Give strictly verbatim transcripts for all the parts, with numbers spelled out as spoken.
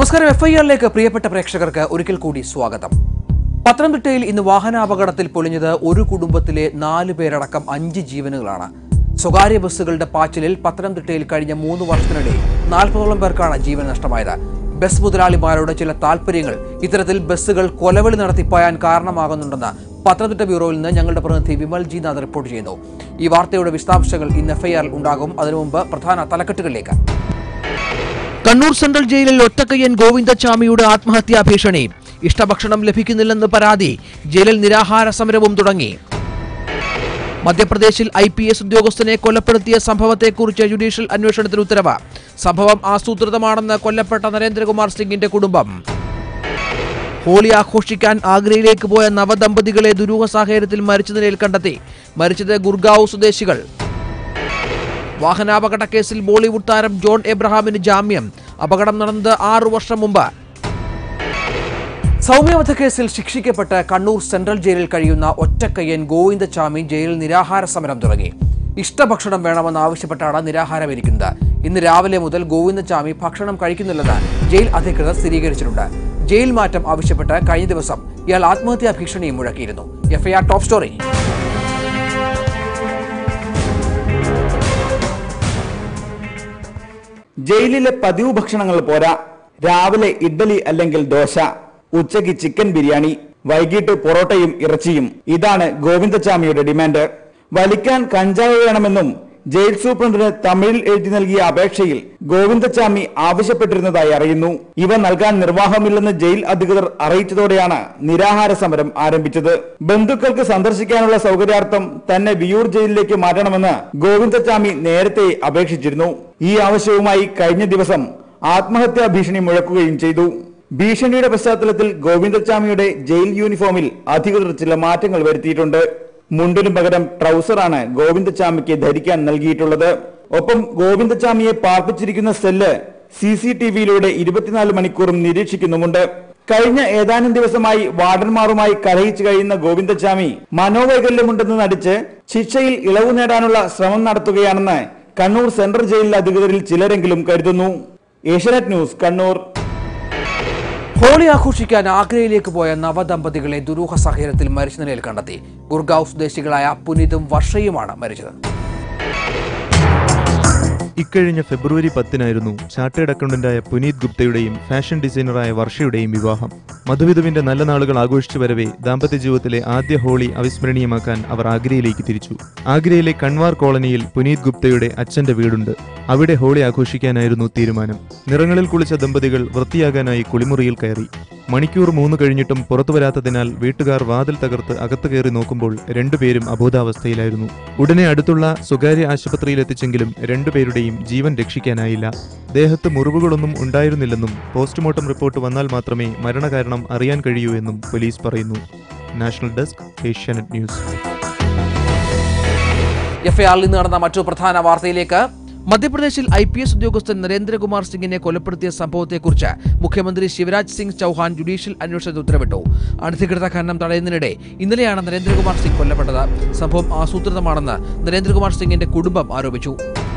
നമസ്കാരം. F I ആറിലേക്ക് പ്രിയപ്പെട്ട പ്രേക്ഷകർക്ക് ഒരിക്കൽ കൂടി സ്വാഗതം. പത്തനംതിട്ടയിൽ ഇന്ന് വാഹനാപകടത്തിൽ പൊലിഞ്ഞത് ഒരു കുടുംബത്തിലെ നാല് പേരടക്കം അഞ്ച് ജീവനുകളാണ്. സ്വകാര്യ ബസ്സുകളുടെ പാച്ചിലിൽ പത്തനംതിട്ടയിൽ കഴിഞ്ഞ മൂന്ന് വർഷത്തിനിടെ നാൽപ്പതോളം പേർക്കാണ് ജീവൻ നഷ്ടമായത്. ബസ് മുതലാളിമാരുടെ ചില താൽപര്യങ്ങൾ ഇത്തരത്തിൽ ബസ്സുകൾ കൊലവിളി നടത്തിപ്പായാൻ കാരണമാകുന്നുണ്ടെന്ന് പത്തനംതിട്ട ബ്യൂറോയിൽ നിന്ന് ഞങ്ങളുടെ പ്രതിനിധി വിമൽ ജി നാഥ് റിപ്പോർട്ട് ചെയ്യുന്നു. ഈ വാർത്തയുടെ വിശദാംശങ്ങൾ ഇന്ന് എഫ് ഐ ആറിൽ ഉണ്ടാകും. അതിനു മുമ്പ് പ്രധാന തലക്കെട്ടുകളിലേക്ക്. കണ്ണൂർ സെൻട്രൽ ജയിലിൽ ഒറ്റക്കയ്യൻ ഗോവിന്ദച്ചാമിയുടെ ആത്മഹത്യാ ഭീഷണി. ഇഷ്ടഭക്ഷണം ലഭിക്കുന്നില്ലെന്ന് പരാതി. ജയിലിൽ നിരാഹാര സമരവും തുടങ്ങി. മധ്യപ്രദേശിൽ ഐ പി എസ് ഉദ്യോഗസ്ഥനെ കൊലപ്പെടുത്തിയ സംഭവത്തെക്കുറിച്ച് ജുഡീഷ്യൽ അന്വേഷണത്തിന് ഉത്തരവ്. സംഭവം ആസൂത്രിതമാണെന്ന് കൊല്ലപ്പെട്ട നരേന്ദ്രകുമാർ സിംഗിന്റെ കുടുംബം. ഹോളി ആഘോഷിക്കാൻ ആഗ്രയിലേക്ക് പോയ നവദമ്പതികളെ ദുരൂഹ സാഹചര്യത്തിൽ മരിച്ച നിലയിൽ കണ്ടെത്തി. മരിച്ചത് ഗുർഗാവ് സ്വദേശികൾ. വാഹനാപകട കേസിൽ ബോളിവുഡ് താരം ജോൺ എബ്രഹാമിന് ജാമ്യം. അപകടം നടന്നത് ആറു വർഷം മുമ്പ്. സൗമ്യ വധക്കേസിൽ ശിക്ഷിക്കപ്പെട്ട് കണ്ണൂർ സെൻട്രൽ ജയിലിൽ കഴിയുന്ന ഒറ്റക്കയ്യൻ ഗോവിന്ദച്ചാമി ജയിലിൽ നിരാഹാര സമരം തുടങ്ങി. ഇഷ്ടഭക്ഷണം വേണമെന്ന് ആവശ്യപ്പെട്ടാണ് നിരാഹാരം ഇരിക്കുന്നത്. ഇന്ന് രാവിലെ മുതൽ ഗോവിന്ദച്ചാമി ഭക്ഷണം കഴിക്കുന്നില്ലെന്ന് ജയിൽ അധികൃതർ സ്ഥിരീകരിച്ചിട്ടുണ്ട്. ജയിൽ മാറ്റം ആവശ്യപ്പെട്ട് കഴിഞ്ഞ ദിവസം ഇയാൾ ആത്മഹത്യാ ഭീഷണിയും മുഴക്കിയിരുന്നു. F I R top story. ജയിലിലെ പതിവ് ഭക്ഷണങ്ങൾ പോരാ. രാവിലെ ഇഡ്ഡലി അല്ലെങ്കിൽ ദോശ, ഉച്ചയ്ക്ക് ചിക്കൻ ബിരിയാണി, വൈകിട്ട് പൊറോട്ടയും ഇറച്ചിയും. ഇതാണ് ഗോവിന്ദച്ചാമിയുടെ ഡിമാൻഡ്. വലിക്കാൻ കഞ്ചാവ് വേണമെന്നും ജയിൽ സൂപ്രണ്ടിന് തമിഴിൽ എഴുതി നൽകിയ അപേക്ഷയിൽ ഗോവിന്ദച്ചാമി ആവശ്യപ്പെട്ടിരുന്നതായി അറിയുന്നു. ഇവ നൽകാൻ നിർവാഹമില്ലെന്ന് ജയിൽ അധികൃതർ അറിയിച്ചതോടെയാണ് നിരാഹാര സമരം ആരംഭിച്ചത്. ബന്ധുക്കൾക്ക് സന്ദർശിക്കാനുള്ള സൗകര്യാർത്ഥം തന്നെ വിയൂർ ജയിലിലേക്ക് മാറ്റണമെന്ന് ഗോവിന്ദച്ചാമി നേരത്തെ അപേക്ഷിച്ചിരുന്നു. ഈ ആവശ്യവുമായി കഴിഞ്ഞ ദിവസം ആത്മഹത്യാ ഭീഷണി മുഴക്കുകയും ചെയ്തു. ഭീഷണിയുടെ പശ്ചാത്തലത്തിൽ ഗോവിന്ദച്ചാമിയുടെ ജയിൽ യൂണിഫോമിൽ അധികൃതർ ചില മാറ്റങ്ങൾ വരുത്തിയിട്ടുണ്ട്. മുണ്ടിനു പകരം ട്രൗസറാണ് ഗോവിന്ദച്ചാമിക്ക് ധരിക്കാൻ നൽകിയിട്ടുള്ളത്. ഒപ്പം ഗോവിന്ദച്ചാമിയെ പാർപ്പിച്ചിരിക്കുന്ന സെല്ല് സി സി ടി വിയിലൂടെ ഇരുപത്തിനാല് മണിക്കൂറും നിരീക്ഷിക്കുന്നുമുണ്ട്. കഴിഞ്ഞ ഏതാനും ദിവസമായി വാർഡന്മാരുമായി കലഹിച്ചു കഴിയുന്ന ഗോവിന്ദച്ചാമി മനോവൈകല്യമുണ്ടെന്ന് നടിച്ച് ശിക്ഷയിൽ ഇളവ് നേടാനുള്ള ശ്രമം നടത്തുകയാണെന്ന് കണ്ണൂർ സെൻട്രൽ ജയിലിലെ അധികൃതരിൽ ചിലരെങ്കിലും കരുതുന്നു. ഏഷ്യാനെറ്റ് ന്യൂസ്, കണ്ണൂർ. ഹോളി ആഘോഷിക്കാൻ ആഗ്രയിലേക്ക് പോയ നവദമ്പതികളെ ദുരൂഹ സാഹചര്യത്തിൽ മരിച്ച നിലയിൽ കണ്ടെത്തി. ഗുർഗാവ് സ്വദേശികളായ പുനീതും വർഷയുമാണ് മരിച്ചത്. ഇക്കഴിഞ്ഞ ഫെബ്രുവരി പത്തിനായിരുന്നു ചാർട്ടേഡ് അക്കൗണ്ടന്റായ പുനീത് ഗുപ്തയുടെയും ഫാഷൻ ഡിസൈനറായ വർഷയുടെയും വിവാഹം. മധുവിധുവിന്റെ നല്ല നാളുകൾ ആഘോഷിച്ചു വരവേ ദാമ്പത്യ ജീവിതത്തിലെ ആദ്യ ഹോളി അവിസ്മരണീയമാക്കാൻ അവർ ആഗ്രയിലേക്ക് തിരിച്ചു. ആഗ്രയിലെ കൺവാർ കോളനിയിൽ പുനീത് ഗുപ്തയുടെ അച്ഛന്റെ വീടുണ്ട്. അവിടെ ഹോളി ആഘോഷിക്കാനായിരുന്നു തീരുമാനം. നിറങ്ങളിൽ കുളിച്ച ദമ്പതികൾ വൃത്തിയാകാനായി കുളിമുറിയിൽ കയറി. മണിക്കൂർ മൂന്ന് കഴിഞ്ഞിട്ടും പുറത്തു വരാത്തതിനാൽ വീട്ടുകാർ വാതിൽ തകർത്ത് അകത്തു കയറി നോക്കുമ്പോൾ രണ്ടുപേരും അബോധാവസ്ഥയിലായിരുന്നു. ഉടനെ അടുത്തുള്ള സ്വകാര്യ ആശുപത്രിയിൽ എത്തിച്ചെങ്കിലും രണ്ടുപേരുടെയും ജീവൻ രക്ഷിക്കാനായില്ല. ദേഹത്ത് മുറിവുകളൊന്നും ഉണ്ടായിരുന്നില്ലെന്നും പോസ്റ്റ്മോർട്ടം റിപ്പോർട്ട് വന്നാൽ മാത്രമേ മരണകാരണം അറിയാൻ കഴിയൂ എന്നും പോലീസ് പറയുന്നു. National desk, Asianet news. F I ആറിൽ നിന്ന് നടന്ന മറ്റു പ്രധാന വാർത്തയിലേക്ക്. മധ്യപ്രദേശിൽ ഐ പി എസ് ഉദ്യോഗസ്ഥൻ നരേന്ദ്രകുമാർ സിംഗിനെ കൊലപ്പെടുത്തിയ സംഭവത്തെക്കുറിച്ച് മുഖ്യമന്ത്രി ശിവരാജ് സിംഗ് ചൌഹാൻ ജുഡീഷ്യൽ അന്വേഷണത്തിന് ഉത്തരവിട്ടു. അനധികൃത ഖനനം തടയുന്നതിനിടെ ഇന്നലെയാണ് നരേന്ദ്രകുമാർ സിംഗ് കൊല്ലപ്പെട്ടത്. സംഭവം ആസൂത്രിതമാണെന്ന് നരേന്ദ്രകുമാർ സിംഗിന്റെ കുടുംബം ആരോപിച്ചു.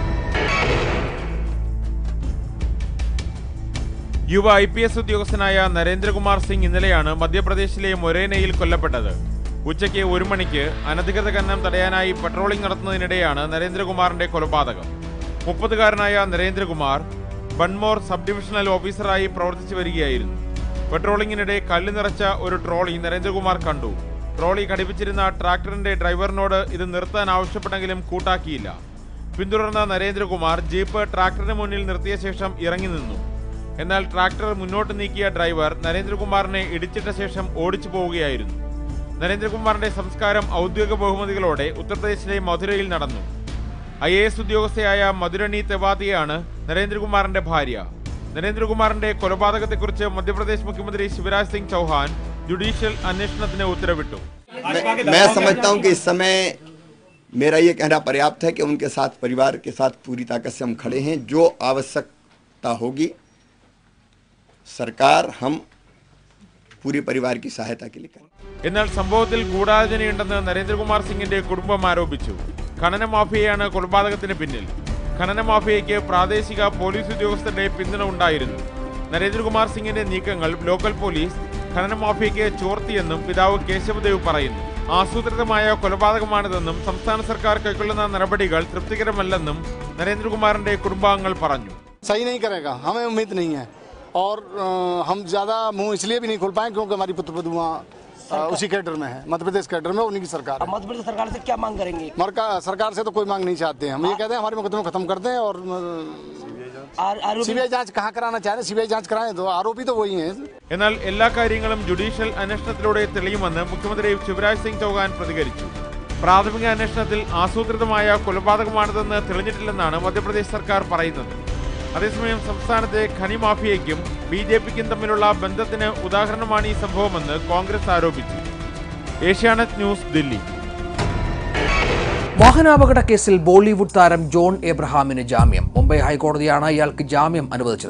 യുവ ഐ പി എസ് ഉദ്യോഗസ്ഥനായ നരേന്ദ്രകുമാർ സിംഗ് ഇന്നലെയാണ് മധ്യപ്രദേശിലെ മൊരേനയിൽ കൊല്ലപ്പെട്ടത്. ഉച്ചയ്ക്ക് ഒരു മണിക്ക് അനധികൃത ഖനനം തടയാനായി പട്രോളിംഗ് നടത്തുന്നതിനിടെയാണ് നരേന്ദ്രകുമാറിന്റെ കൊലപാതകം. മുപ്പതുകാരനായ നരേന്ദ്രകുമാർ ബൺമോർ സബ് ഡിവിഷണൽ ഓഫീസറായി പ്രവർത്തിച്ചു വരികയായിരുന്നു. പെട്രോളിംഗിനിടെ കല്ല് നിറച്ച ഒരു ട്രോളി നരേന്ദ്രകുമാർ കണ്ടു. ട്രോളി ഘടിപ്പിച്ചിരുന്ന ട്രാക്ടറിന്റെ ഡ്രൈവറിനോട് ഇത് നിർത്താൻ ആവശ്യപ്പെട്ടെങ്കിലും കൂട്ടാക്കിയില്ല. പിന്തുടർന്ന നരേന്ദ്രകുമാർ ജീപ്പ് ട്രാക്ടറിന് മുന്നിൽ നിർത്തിയ ശേഷം ഇറങ്ങി നിന്നു. എന്നാൽ ട്രാക്ടർ മുന്നോട്ട് നീക്കിയ ഡ്രൈവർ നരേന്ദ്രകുമാറിനെ ഇടിച്ചിട്ട ശേഷം ഓടിച്ചു പോവുകയായിരുന്നു. നരേന്ദ്രകുമാറിന്റെ സംസ്കാരം ഔദ്യോഗിക ബഹുമതികളോടെ ഉത്തർപ്രദേശിലെ മധുരയിൽ നടന്നു. ഐ എ എസ് ഉദ്യോഗസ്ഥയായ മധുരണി തെവാതിയാണ് നരേന്ദ്രകുമാറിന്റെ ഭാര്യ. നരേന്ദ്രകുമാറിന്റെ കൊലപാതകത്തെക്കുറിച്ച് മധ്യപ്രദേശ് മുഖ്യമന്ത്രി ശിവരാജ് സിംഗ് ചൌഹാൻ ജുഡീഷ്യൽ അന്വേഷണത്തിന് ഉത്തരവിട്ടു. मैं समझता हूं कि इस समय मेरा ये कहना पर्याप्त है कि उनके साथ परिवार के साथ पूरी ताकत से हम खड़े हैं. जो आवश्यकता होगी सरकार हम पूरी परिवार की सहायता के लिए करें. എന്നാൽ സംഭവത്തിൽ ഗൂഢാലോചനയുണ്ടെന്ന് നരേന്ദ്രകുമാർ സിംഗിന്റെ കുടുംബം ആരോപിച്ചു. ഖനന മാഫിയയാണ് കൊലപാതകത്തിന് പിന്നിൽ. ഖനന മാഫിയയ്ക്ക് പ്രാദേശിക പോലീസ് ഉദ്യോഗസ്ഥരുടെ പിന്തുണ ഉണ്ടായിരുന്നു. നരേന്ദ്രകുമാർ സിംഗിന്റെ നീക്കങ്ങൾ ലോക്കൽ പോലീസ് ഖനന മാഫിയയ്ക്ക് ചോർത്തിയെന്നും പിതാവ് കേശവദേവ് പറയുന്നു. ആസൂത്രിതമായ കൊലപാതകമാണിതെന്നും സംസ്ഥാന സർക്കാർ കൈക്കൊള്ളുന്ന നടപടികൾ തൃപ്തികരമല്ലെന്നും നരേന്ദ്രകുമാറിന്റെ കുടുംബാംഗങ്ങൾ പറഞ്ഞു. सही नहीं करेगा, हमें उम्मीद नहीं है और हम ज़्यादा मुंह इसलिए भी नहीं खोल पाए क्योंकि हमारी पुत्र वधू उसी कैडर में है, मध्य प्रदेश कैडर में, उन्हीं की सरकार। मध्य प्रदेश सरकार से क्या मांग करेंगे? मरका सरकार से तो कोई मांग नहीं चाहते हैं हम, ये कहते हैं हमारे मुकदमे खत्म कर दें और सीबीआई जांच कहाँ कराना चाह रहे हैं, सीबीआई जांच कराएं तो आरोपी तो वही हैं. എന്നാൽ എല്ലാ കാര്യങ്ങളും ജുഡീഷ്യൽ അന്വേഷണത്തിലൂടെ തെളിയുമെന്ന് മുഖ്യമന്ത്രി ശിവരാജ് സിംഗ് ചൗഹാൻ പ്രതികരിച്ചു. പ്രാഥമിക അന്വേഷണത്തിൽ ആസൂത്രിതമായ കൊലപാതകമാണിതെന്ന് തെളിഞ്ഞിട്ടില്ലെന്നാണ് മധ്യപ്രദേശ് സർക്കാർ പറയുന്നത്. അതേസമയം സംസ്ഥാനത്തെ ഖനി മാഫിയയ്ക്കും ബി ജെ പിക്കും തമ്മിലുള്ള ബന്ധത്തിന് ഉദാഹരണമാണ് ഈ സംഭവമെന്ന് കോൺഗ്രസ് ആരോപിച്ചു. ഏഷ്യാനെറ്റ് ന്യൂസ്, ദില്ലി. വാഹനാപകട കേസിൽ ബോളിവുഡ് താരം ജോൺ എബ്രഹാമിന് ജാമ്യം. മുംബൈ ഹൈക്കോടതിയാണ് ഇയാൾക്ക് ജാമ്യം അനുവദിച്ചത്.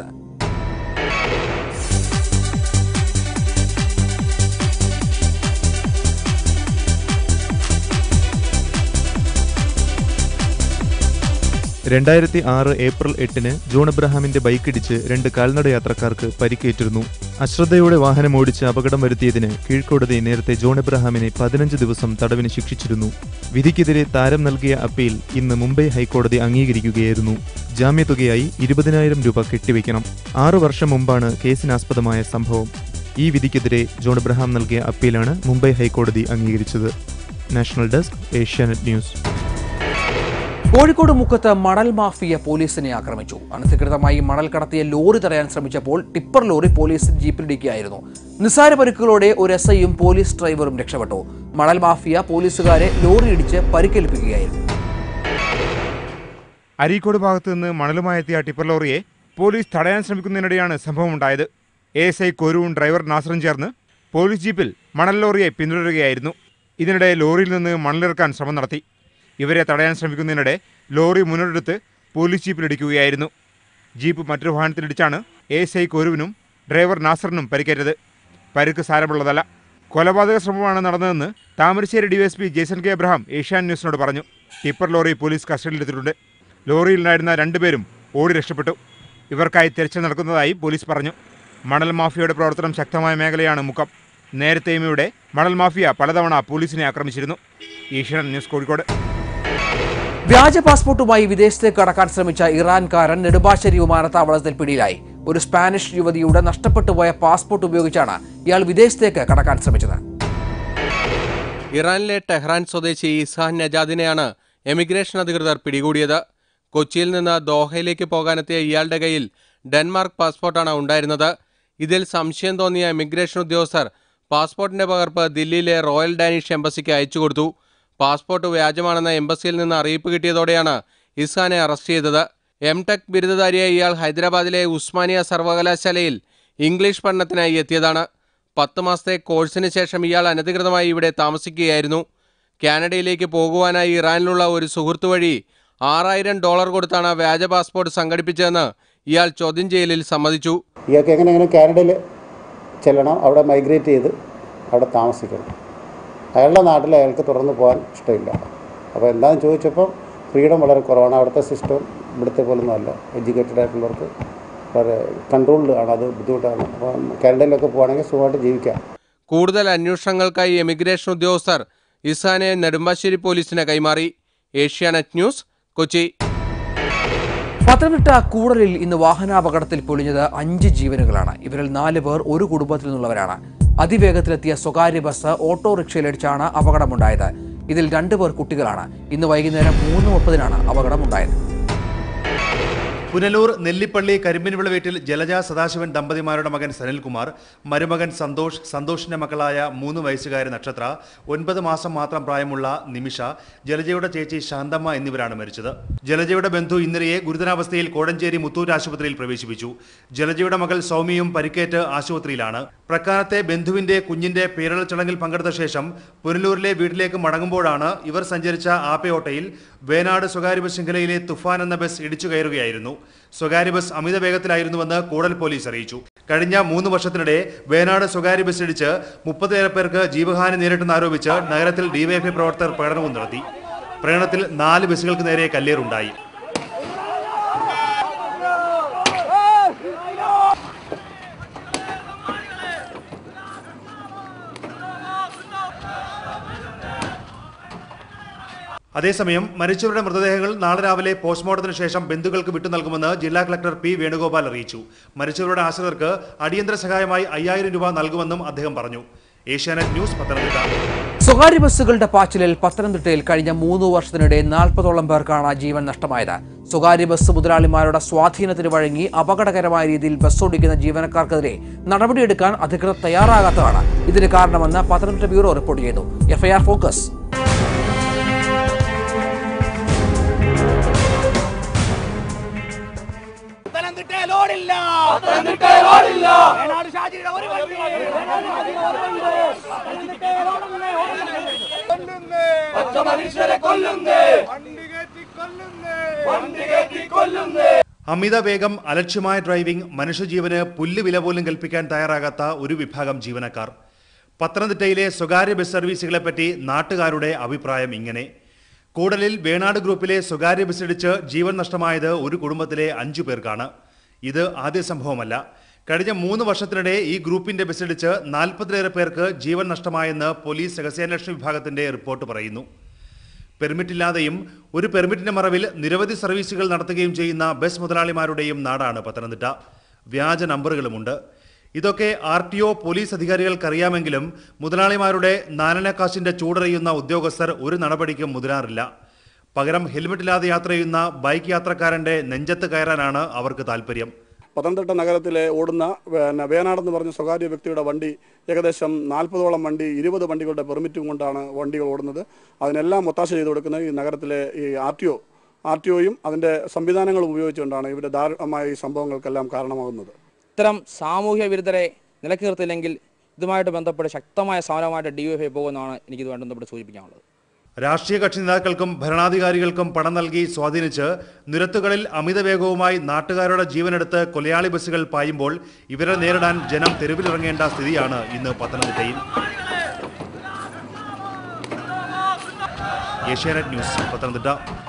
രണ്ടായിരത്തി ആറ് ഏപ്രിൽ എട്ടിന് ജോൺ എബ്രഹാമിന്റെ ബൈക്കിടിച്ച് രണ്ട് കാൽനട യാത്രക്കാർക്ക് പരിക്കേറ്റിരുന്നു. അശ്രദ്ധയോടെ വാഹനമോടിച്ച് അപകടം വരുത്തിയതിന് കീഴ്ക്കോടതി നേരത്തെ ജോൺ എബ്രഹാമിനെ പതിനഞ്ച് ദിവസം തടവിന് ശിക്ഷിച്ചിരുന്നു. വിധിക്കെതിരെ താരം നൽകിയ അപ്പീൽ ഇന്ന് മുംബൈ ഹൈക്കോടതി അംഗീകരിക്കുകയായിരുന്നു. ജാമ്യത്തുകയായി ഇരുപതിനായിരം രൂപ കെട്ടിവെക്കണം. ആറു വർഷം മുമ്പാണ് കേസിനാസ്പദമായ സംഭവം. ഈ വിധിക്കെതിരെ ജോൺ എബ്രഹാം നൽകിയ അപ്പീലാണ് മുംബൈ ഹൈക്കോടതി അംഗീകരിച്ചത്. National desk, Asianet news. Kozhikode മുക്കത്ത് മണൽ മാഫിയ പോലീസിനെ ആക്രമിച്ചു. അനധികൃതമായി മണൽ കടത്തിയ ലോറി തടയാൻ ശ്രമിച്ചപ്പോൾ ടിപ്പർ ലോറി പോലീസ് ജീപ്പിലിടിക്കുകയായിരുന്നു. നിസ്സാര പരിക്കുകളോടെ ഒരു എസ് ഐയും പോലീസ് ഡ്രൈവറും രക്ഷപ്പെട്ടു. മണൽ മാഫിയ പോലീസുകാരെ ലോറി ഇടിച്ച് പരിക്കേൽപ്പിക്കുകയായിരുന്നു. അരീക്കോട് ഭാഗത്തു നിന്ന് മണലുമായി എത്തിയ ടിപ്പർ ലോറിയെ പോലീസ് തടയാൻ ശ്രമിക്കുന്നതിനിടെയാണ് സംഭവമുണ്ടായത്. എ എസ് ഐ കൊരുവും ഡ്രൈവർ നാസറും ചേർന്ന് പോലീസ് ജീപ്പിൽ മണൽ ലോറിയെ പിന്തുടരുകയായിരുന്നു. ഇതിനിടെ ലോറിയിൽ നിന്ന് മണലിറക്കാൻ ശ്രമം നടത്തി. ഇവരെ തടയാൻ ശ്രമിക്കുന്നതിനിടെ ലോറി മുന്നോട്ടെടുത്ത് പോലീസ് ജീപ്പിലിടിക്കുകയായിരുന്നു. ജീപ്പ് മറ്റൊരു വാഹനത്തിലിടിച്ചാണ് എ എസ് ഐ കൊരുവിനും ഡ്രൈവർ നാസറിനും പരിക്കേറ്റത്. പരിക്ക് സാരമുള്ളതല്ല. കൊലപാതക ശ്രമമാണ് നടന്നതെന്ന് താമരശ്ശേരി ഡിവൈഎസ്പി ജേസൺ കെ എബ്രഹാം ഏഷ്യാൻ ന്യൂസിനോട് പറഞ്ഞു. ടിപ്പർ ലോറി പോലീസ് കസ്റ്റഡിയിലെടുത്തിട്ടുണ്ട്. ലോറിയിലുണ്ടായിരുന്ന രണ്ടുപേരും ഓടി രക്ഷപ്പെട്ടു. ഇവർക്കായി തിരച്ചിൽ നടക്കുന്നതായി പോലീസ് പറഞ്ഞു. മണൽ മാഫിയയുടെ പ്രവർത്തനം ശക്തമായ മേഖലയാണ് മുക്കം. നേരത്തെയും ഇവിടെ മണൽ മാഫിയ പലതവണ പോലീസിനെ ആക്രമിച്ചിരുന്നു. ഏഷ്യാനെറ്റ് ന്യൂസ്, കോഴിക്കോട്. വ്യാജ പാസ്പോർട്ടുമായി വിദേശത്തേക്ക് കടക്കാൻ ശ്രമിച്ച ഇറാൻകാരൻ നെടുമ്പാശ്ശേരി വിമാനത്താവളത്തിൽ പിടിയിലായി. ഒരു സ്പാനിഷ് യുവതിയുടെ നഷ്ടപ്പെട്ടുപോയ പാസ്പോർട്ട് ഉപയോഗിച്ചാണ് ഇയാൾ വിദേശത്തേക്ക് കടക്കാൻ ശ്രമിച്ചത്. ഇറാനിലെ ടെഹ്റാൻ സ്വദേശി ഇസ്ഹാൻ നജാദിനെയാണ് എമിഗ്രേഷൻ അധികൃതർ പിടികൂടിയത്. കൊച്ചിയിൽ നിന്ന് ദോഹയിലേക്ക് പോകാനെത്തിയ ഇയാളുടെ കയ്യിൽ ഡെൻമാർക്ക് പാസ്പോർട്ടാണ് ഉണ്ടായിരുന്നത്. ഇതിൽ സംശയം തോന്നിയ എമിഗ്രേഷൻ ഉദ്യോഗസ്ഥർ പാസ്പോർട്ടിന്റെ പകർപ്പ് ദില്ലിയിലെ റോയൽ ഡാനിഷ് എംബസിക്ക് അയച്ചു കൊടുത്തു. പാസ്പോർട്ട് വ്യാജമാണെന്ന എംബസിയിൽ നിന്ന് അറിയിപ്പ് കിട്ടിയതോടെയാണ് ഇസ്ഹാനെ അറസ്റ്റ് ചെയ്തത്. എം ടെക് ബിരുദധാരിയായ ഇയാൾ ഹൈദരാബാദിലെ ഉസ്മാനിയ സർവകലാശാലയിൽ ഇംഗ്ലീഷ് പഠനത്തിനായി എത്തിയതാണ്. പത്ത് മാസത്തെ കോഴ്സിന് ശേഷം ഇയാൾ അനധികൃതമായി ഇവിടെ താമസിക്കുകയായിരുന്നു. കാനഡയിലേക്ക് പോകുവാനായി ഇറാനിലുള്ള ഒരു സുഹൃത്തു വഴി ആറായിരം ഡോളർ കൊടുത്താണ് വ്യാജ പാസ്പോർട്ട് സംഘടിപ്പിച്ചതെന്ന് ഇയാൾ ചോദ്യം ചെയ്യലിൽ സമ്മതിച്ചു. ഇയാൾക്ക് എങ്ങനെയെങ്കിലും കാനഡയിൽ ചെല്ലണം, അവിടെ മൈഗ്രേറ്റ് ചെയ്ത് അവിടെ താമസിക്കണം. അയാളുടെ നാട്ടിൽ അയാൾക്ക് തുടർന്ന് പോകാൻ ഇഷ്ടമില്ല. അപ്പോൾ എന്താണെന്ന് ചോദിച്ചപ്പോൾ ഫ്രീഡം വളരെ കുറവാണ്. അവിടുത്തെ സിസ്റ്റം ഇവിടുത്തെ പോലൊന്നും അല്ല. എഡ്യൂക്കേറ്റഡ് ആയിട്ടുള്ളവർക്ക് വളരെ കൺട്രോൾഡ് ആണ്, അത് ബുദ്ധിമുട്ടാണ്. അപ്പോൾ കാനഡയിലൊക്കെ പോകുകയാണെങ്കിൽ സുഖമായിട്ട് ജീവിക്കാം. കൂടുതൽ അന്വേഷണങ്ങൾക്കായി എമിഗ്രേഷൻ ഉദ്യോഗസ്ഥർ ഇസ്ഹാനെ നെടുമ്പാശ്ശേരി പോലീസിന് കൈമാറി. ഏഷ്യാനെറ്റ് ന്യൂസ്, കൊച്ചി. പത്തനംതിട്ട കൂടലിൽ ഇന്ന് വാഹനാപകടത്തിൽ പൊലിഞ്ഞത് അഞ്ച് ജീവനുകളാണ്. ഇവരിൽ നാല് പേർ ഒരു കുടുംബത്തിൽ നിന്നുള്ളവരാണ്. അതിവേഗത്തിലെത്തിയ സ്വകാര്യ ബസ് ഓട്ടോറിക്ഷയിലിടിച്ചാണ് അപകടമുണ്ടായത്. ഇതിൽ രണ്ടുപേർ കുട്ടികളാണ്. ഇന്ന് വൈകുന്നേരം മൂന്ന് മുപ്പതിനാണ് അപകടമുണ്ടായത്. പുനലൂർ നെല്ലിപ്പള്ളി കരിമ്പിൻവിള വീട്ടിൽ ജലജ സദാശിവൻ ദമ്പതിമാരുടെ മകൻ സനിൽകുമാർ, മരുമകൻ സന്തോഷ്, സന്തോഷിന്റെ മക്കളായ മൂന്ന് വയസ്സുകാരി നക്ഷത്ര, ഒൻപത് മാസം മാത്രം പ്രായമുള്ള നിമിഷ, ജലജയുടെ ചേച്ചി ശാന്തമ്മ എന്നിവരാണ് മരിച്ചത്. ജലജയുടെ ബന്ധു ഇന്ദിരയെ ഗുരുതരാവസ്ഥയിൽ കോഴഞ്ചേരി മുത്തൂർ ആശുപത്രിയിൽ പ്രവേശിപ്പിച്ചു. ജലജയുടെ മകൾ സൗമ്യയും പരിക്കേറ്റ് ആശുപത്രിയിലാണ്. പ്രക്കാലത്തെ ബന്ധുവിന്റെ കുഞ്ഞിന്റെ പേരിടൽ ചടങ്ങിൽ പങ്കെടുത്ത ശേഷം പുനലൂരിലെ വീട്ടിലേക്ക് മടങ്ങുമ്പോഴാണ് ഇവർ സഞ്ചരിച്ച ആപ്പ ഓട്ടോയിൽ വേനാട് സ്വകാര്യ ബസ് ശൃംഖലയിലെ തുഫാൻ എന്ന ബസ് ഇടിച്ചു കയറുകയായിരുന്നു. സ്വകാര്യ ബസ് അമിത വേഗത്തിലായിരുന്നുവെന്ന് കൂടൽ പോലീസ് അറിയിച്ചു. കഴിഞ്ഞ മൂന്ന് വർഷത്തിനിടെ വേനാട് സ്വകാര്യ ബസ് ഇടിച്ച് മുപ്പതിലേറെ പേർക്ക് ജീവഹാനി നേരിട്ടെന്നാരോപിച്ച് നഗരത്തിൽ ഡിവൈഎഫ്ഐ പ്രവർത്തകർ പ്രകടനവും നടത്തി. പ്രകടനത്തിൽ നാല് ബസ്സുകൾക്ക് നേരെ കല്ലേറുണ്ടായി. അതേസമയം മരിച്ചവരുടെ മൃതദേഹങ്ങൾ നാളെ രാവിലെ പോസ്റ്റ്മോർട്ടത്തിന് ശേഷം ബന്ധുക്കൾക്ക് വിട്ടു നൽകുമെന്ന് ജില്ലാ കളക്ടർ പി വേണുഗോപാൽ അറിയിച്ചു. മരിച്ചവരുടെ ആശ്രിതർക്ക് അടിയന്തര സഹായമായി അയ്യായിരം രൂപ നൽകുമെന്നും അദ്ദേഹം പറഞ്ഞു. ഏഷ്യാനെറ്റ് ന്യൂസ്, പത്തനംതിട്ട. സ്വകാര്യ ബസ്സുകളുടെ പാച്ചിലിൽ പത്തനംതിട്ടയിൽ കഴിഞ്ഞ മൂന്ന് വർഷത്തിനിടെ നാൽപ്പതോളം പേർക്കാണ് ജീവൻ നഷ്ടമായത്. സ്വകാര്യ ബസ് മുതലാളിമാരുടെ സ്വാധീനത്തിന് വഴങ്ങി അപകടകരമായ രീതിയിൽ ബസ് ഓടിക്കുന്ന ജീവനക്കാർക്കെതിരെ നടപടിയെടുക്കാൻ അധികൃതർ തയ്യാറാകാത്തതാണ് ഇതിന് കാരണമെന്ന് പത്തനംതിട്ട ബ്യൂറോ റിപ്പോർട്ട് ചെയ്തു. FIR focus. അമിത വേഗം, അലക്ഷ്യമായ ഡ്രൈവിംഗ്, മനുഷ്യജീവന് പുല്ല് വില പോലും കൽപ്പിക്കാൻ തയ്യാറാകാത്ത ഒരു വിഭാഗം ജീവനക്കാർ. പത്തനംതിട്ടയിലെ സ്വകാര്യ ബസ് സർവീസുകളെപ്പറ്റി നാട്ടുകാരുടെ അഭിപ്രായം ഇങ്ങനെ. കൂടലിൽ വേണാട് ഗ്രൂപ്പിലെ സ്വകാര്യ ബസ്സിടിച്ച് ജീവൻ നഷ്ടമായത് ഒരു കുടുംബത്തിലെ അഞ്ചു പേർക്കാണ്. ഇത് ആദ്യ സംഭവമല്ല. കഴിഞ്ഞ മൂന്ന് വർഷത്തിനിടെ ഈ ഗ്രൂപ്പിന്റെ ബസ്സിടിച്ച് നാൽപ്പതിലേറെ പേർക്ക് ജീവൻ നഷ്ടമായെന്ന് പോലീസ് രഹസ്യാന്വേഷണ വിഭാഗത്തിന്റെ റിപ്പോർട്ട് പറയുന്നു. പെർമിറ്റില്ലാതെയും ഒരു പെർമിറ്റിന്റെ മറവിൽ നിരവധി സർവീസുകൾ നടത്തുകയും ചെയ്യുന്ന ബസ് മുതലാളിമാരുടെയും നാടാണ് പത്തനംതിട്ട. വ്യാജ നമ്പറുകളുമുണ്ട്. ഇതൊക്കെ ആർ ടി ഒ പോലീസ് അധികാരികൾക്കറിയാമെങ്കിലും മുതലാളിമാരുടെ നാലണക്കാശിന്റെ ചൂടറിയുന്ന ഉദ്യോഗസ്ഥർ ഒരു നടപടിക്കും മുതിരാറില്ല. പകരം ഹെൽമെറ്റില്ലാതെ യാത്ര ചെയ്യുന്ന ബൈക്ക് യാത്രക്കാരന്റെ നെഞ്ചത്ത് കയറാനാണ് അവർക്ക് താല്പര്യം. പത്തനംതിട്ട നഗരത്തിലെ ഓടുന്ന പിന്നെ വേനാടെന്ന് പറഞ്ഞ സ്വകാര്യ വ്യക്തിയുടെ വണ്ടി ഏകദേശം നാൽപ്പതോളം വണ്ടി ഇരുപത് വണ്ടികളുടെ പെർമിറ്റും കൊണ്ടാണ് വണ്ടികൾ ഓടുന്നത്. അതിനെല്ലാം ഒത്താശ ചെയ്ത് കൊടുക്കുന്നത് ഈ നഗരത്തിലെ ഈ R T O R T ഒയും അതിൻ്റെ സംവിധാനങ്ങളും ഉപയോഗിച്ചുകൊണ്ടാണ് ഇവരുടെ ദാരുണമായ ഈ സംഭവങ്ങൾക്കെല്ലാം കാരണമാകുന്നത്. ഇത്തരം സാമൂഹ്യ വിരുദ്ധരെ നിലക്ക് നിർത്തില്ലെങ്കിൽ ഇതുമായിട്ട് ബന്ധപ്പെട്ട് ശക്തമായ സമരമായിട്ട് ഡി വൈ എഫ് ഐ പോകുമെന്നാണ് എനിക്കിതുമായിട്ട് ബന്ധപ്പെട്ട് സൂചിപ്പിക്കാനുള്ളത്. രാഷ്ട്രീയ കക്ഷി നേതാക്കൾക്കും ഭരണാധികാരികൾക്കും പണം നൽകി സ്വാധീനിച്ച് നിരത്തുകളിൽ അമിതവേഗവുമായി നാട്ടുകാരുടെ ജീവനെടുത്ത് കൊലയാളി ബസ്സുകൾ പായുമ്പോൾ ഇവരെ നേരിടാൻ ജനം തെരുവിലിറങ്ങേണ്ട സ്ഥിതിയാണ് ഇന്ന് പത്തനംതിട്ടയിൽ. ഏഷ്യാനെറ്റ് ന്യൂസ്, പത്തനംതിട്ട.